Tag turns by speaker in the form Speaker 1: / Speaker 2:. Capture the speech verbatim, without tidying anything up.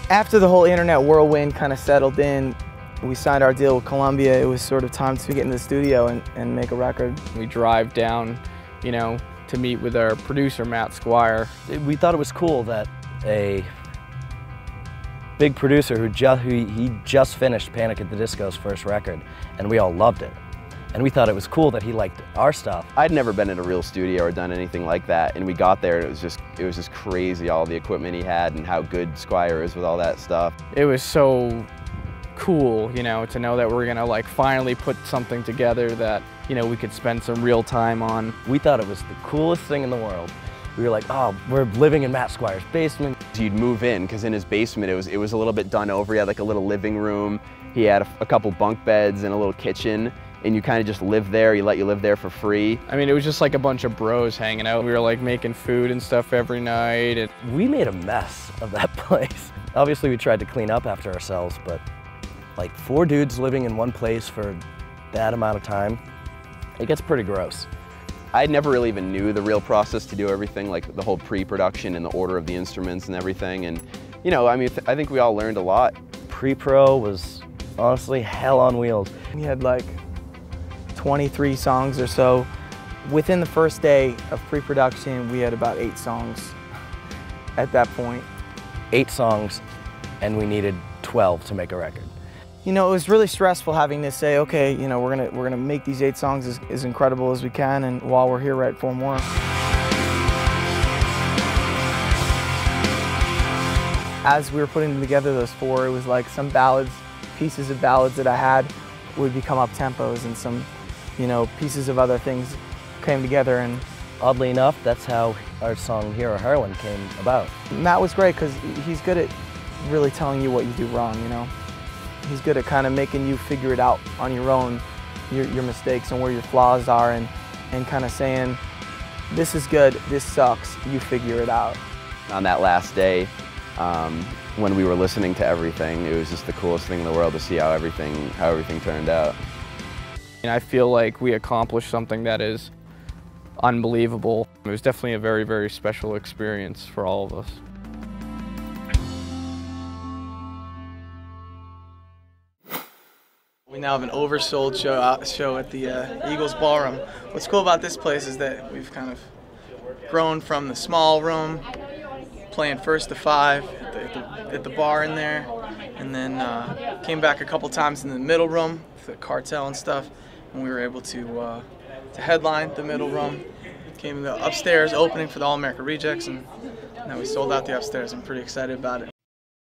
Speaker 1: After the whole internet whirlwind kind of settled in, we signed our deal with Columbia. It was sort of time to get in the studio and, and make a record.
Speaker 2: We drive down, you know, to meet with our producer, Matt Squire.
Speaker 3: We thought it was cool that a big producer who just, who, he just finished Panic at the Disco's first record, and we all loved it. And we thought it was cool that he liked our stuff.
Speaker 4: I'd never been in a real studio or done anything like that, and we got there and it was just it was just crazy, all the equipment he had and how good Squire is with all that stuff.
Speaker 2: It was so cool, you know, to know that we're gonna like finally put something together that, you know, we could spend some real time on.
Speaker 3: We thought it was the coolest thing in the world. We were like, oh, we're living in Matt Squire's basement.
Speaker 4: You'd move in, because in his basement it was it was a little bit done over. He had like a little living room, he had a, a couple bunk beds and a little kitchen, and you kind of just live there. He let you live there for free.
Speaker 2: I mean, it was just like a bunch of bros hanging out. We were like making food and stuff every night. And
Speaker 3: we made a mess of that place. Obviously we tried to clean up after ourselves, but like four dudes living in one place for that amount of time, it gets pretty gross.
Speaker 4: I never really even knew the real process to do everything, like the whole pre-production and the order of the instruments and everything. And, you know, I mean, I think we all learned a lot.
Speaker 3: Pre-pro was honestly hell on wheels.
Speaker 1: We had like twenty-three songs or so. Within the first day of pre-production, we had about eight songs at that point.
Speaker 3: Eight songs, and we needed twelve to make a record.
Speaker 1: You know, it was really stressful having to say, okay, you know, we're gonna we're gonna make these eight songs as, as incredible as we can, and while we're here, write four more. As we were putting together those four, it was like some ballads, pieces of ballads that I had would become up tempos, and some, you know, pieces of other things came together. And
Speaker 3: oddly enough, that's how our song Hero Heroine came about.
Speaker 1: Matt was great because he's good at really telling you what you do wrong, you know. He's good at kind of making you figure it out on your own, your, your mistakes and where your flaws are, and, and kind of saying, this is good, this sucks, you figure it out.
Speaker 4: On that last day, um, when we were listening to everything, it was just the coolest thing in the world to see how everything, how everything turned out.
Speaker 2: And I feel like we accomplished something that is unbelievable. It was definitely a very, very special experience for all of us.
Speaker 1: We now have an oversold show out, show at the uh, Eagles Ballroom. What's cool about this place is that we've kind of grown from the small room, playing first to five at the, at the, at the bar in there, and then uh, came back a couple times in the middle room for the cartel and stuff, and we were able to uh, to headline the middle room. Came to the upstairs opening for the All America Rejects, and now we sold out the upstairs. I'm pretty excited about it.